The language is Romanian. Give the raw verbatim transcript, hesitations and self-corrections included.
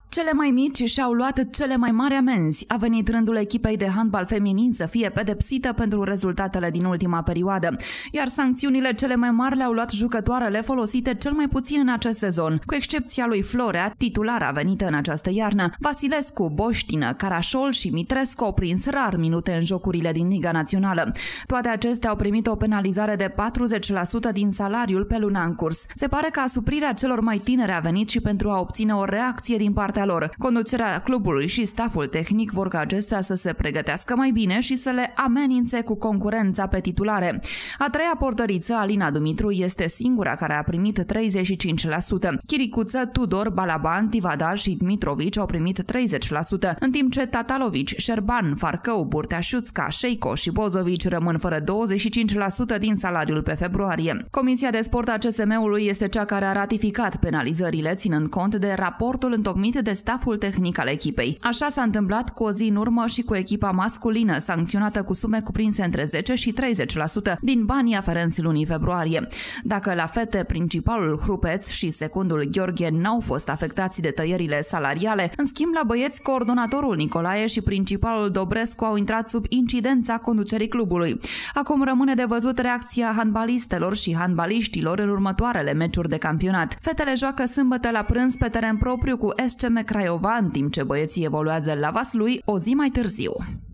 Cele mai mici și-au luat cele mai mari amenzi. A venit rândul echipei de handbal feminin să fie pedepsită pentru rezultatele din ultima perioadă, iar sancțiunile cele mai mari le-au luat jucătoarele folosite cel mai puțin în acest sezon, cu excepția lui Florea, titulara venită în această iarnă. Vasilescu, Boștină, Carașol și Mitrescu au prins rar minute în jocurile din Liga Națională. Toate acestea au primit o penalizare de patruzeci la sută din salariul pe luna în curs. Se pare că asuprirea celor mai tinere a venit și pentru a obține o reacție din partea lor. Conducerea clubului și staful tehnic vor ca acestea să se pregătească mai bine și să le amenințe cu concurența pe titulare. A treia portăriță, Alina Dumitru, este singura care a primit treizeci și cinci la sută. Chiricuță, Tudor, Balaban, Tivadar și Dmitrovici au primit treizeci la sută, în timp ce Tatalovici, Șerban, Farcău, Burtea-Șuțca, Șeico și Bozovici rămân fără douăzeci și cinci la sută din salariul pe februarie. Comisia de sport a C S M-ului este cea care a ratificat penalizările, ținând cont de raportul întocmit de staful tehnic al echipei. Așa s-a întâmplat cu o zi în urmă și cu echipa masculină, sancționată cu sume cuprinse între zece și treizeci la sută din banii aferenți lunii februarie. Dacă la fete principalul Hrupeț și secundul Gheorghe n-au fost afectați de tăierile salariale, în schimb la băieți coordonatorul Nicolae și principalul Dobrescu au intrat sub incidența conducerii clubului. Acum rămâne de văzut reacția handbalistelor și handbaliștilor în următoarele meciuri de campionat. Fetele joacă sâmbătă la prânz pe teren propriu cu S C M Craiova, în timp ce băieții evoluează la Vaslui o zi mai târziu.